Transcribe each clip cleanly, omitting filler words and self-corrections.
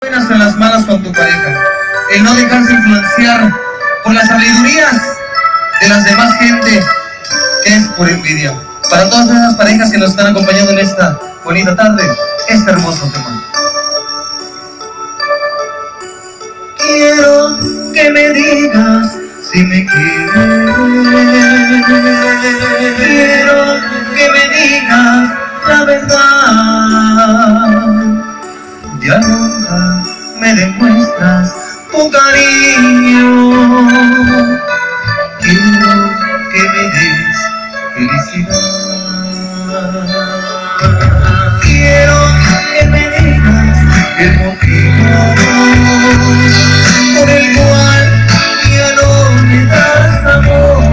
buenas en las malas con tu pareja, el no dejarse influenciar por las sabidurías de las demás gente, que es por envidia. Para todas esas parejas que nos están acompañando en esta bonita tarde, este hermoso tema. Quiero que me digas si me quieres. Quiero que me digas la verdad. Ya nunca me demuestras tu cariño. Quiero que me des felicidad. Quiero que me digas el motivo por el cual ya no me das amor.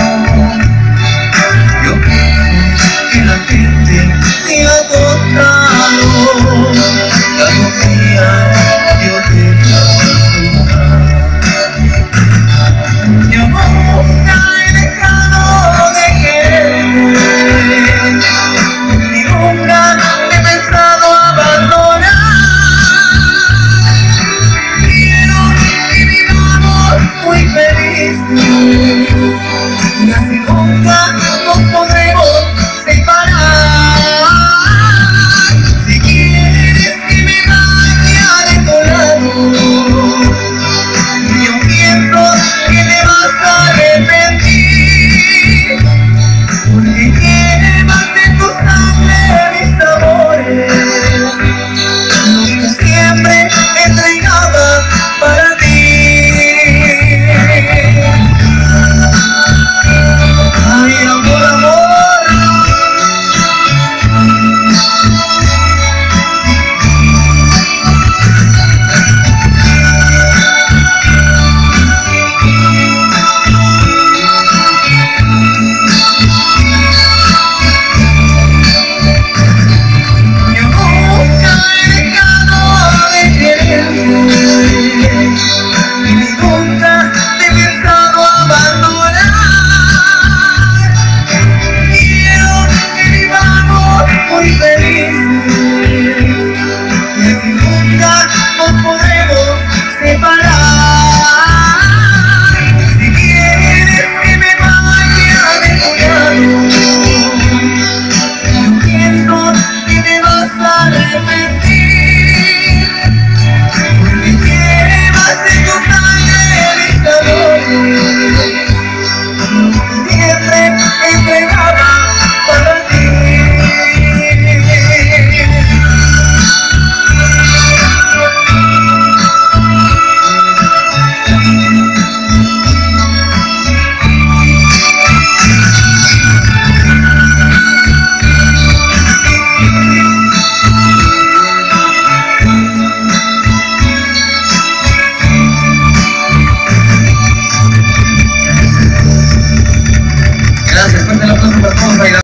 Yo pienso que la gente te ha contado. Algún día yo te traicionar. Yo nunca he dejado de querer, ni nunca he pensado abandonar. Quiero que vivamos muy felices, y así nunca nos podremos separar. Si quieres que me vaya de tu lado, yo pienso que te vas a arrepentir, porque llevas en tu sangre mis amores, los que siempre entregaba para ti. Ay, amor, amor. Para